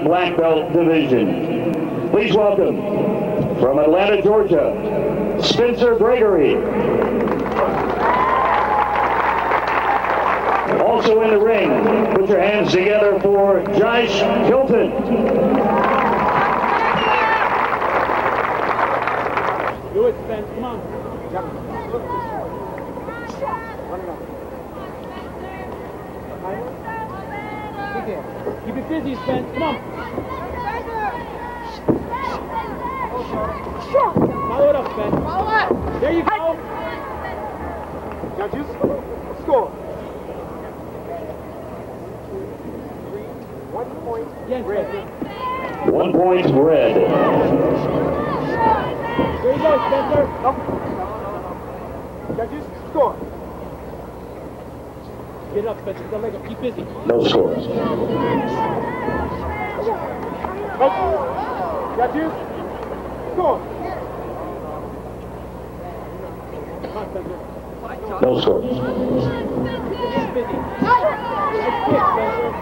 black belt division. Please welcome, from Atlanta, Georgia, Spencer Gregory. Also in the ring, put your hands together for Josh Hilton. Do it, Spence. Come on. Keep it busy, Spence. Come on. Follow it up, Spence. Follow it. There you go. Judges, score. 1 point. Yes, red. 1 point red. There you go, Spencer. No. Judges, score. Get up, Spencer. Get the leg up. Keep busy. No scores. Judges, score. Come on, Spencer. No scores. Keep busy. Nice kick, Spencer.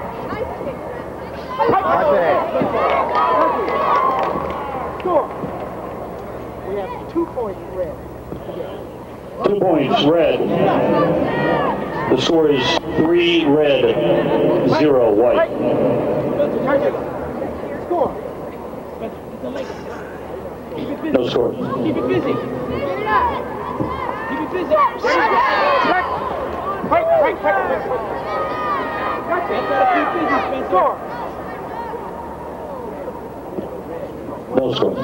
Score. We have 2 points red. 2 points red. The score is 3 red, 0 white. Judges, score. Spencer, get the leg up. Keep it busy. No scores. Keep it busy. Keep it busy. Keep busy, Spencer. Score. No scores.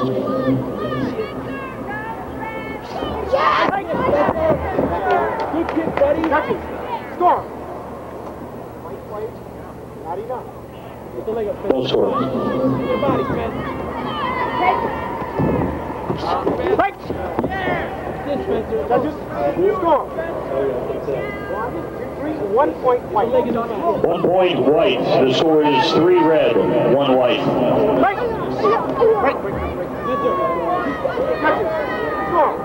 Good kick, buddy. Judges, score. White, not enough. Get the leg up, Spencer. No scores. Your body, Spence. This, Spencer. Judges, score. 1 point white. 1 point white. The score is 3 red, 1 white. Judges, score.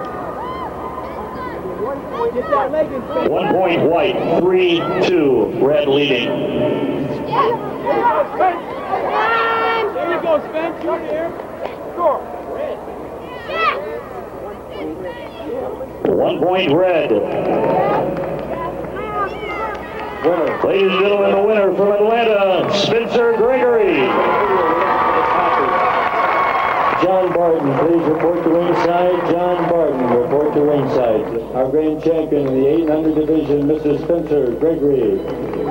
Get that leg in, Spencer. 1 point white, 3-2, red leading. There you go, Spence. You're there. Score. 1 point red. Ladies and gentlemen, the winner from Atlanta, Spencer Gregory. John Barton, please report to ringside. John Barton, report to ringside. Our grand champion in the 800 division, Mr. Spencer Gregory.